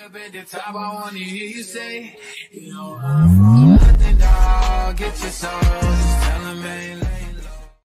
up at the top, I wanna hear you say, you don't run from nothing, dog. Get your soul. Just tell 'em ain't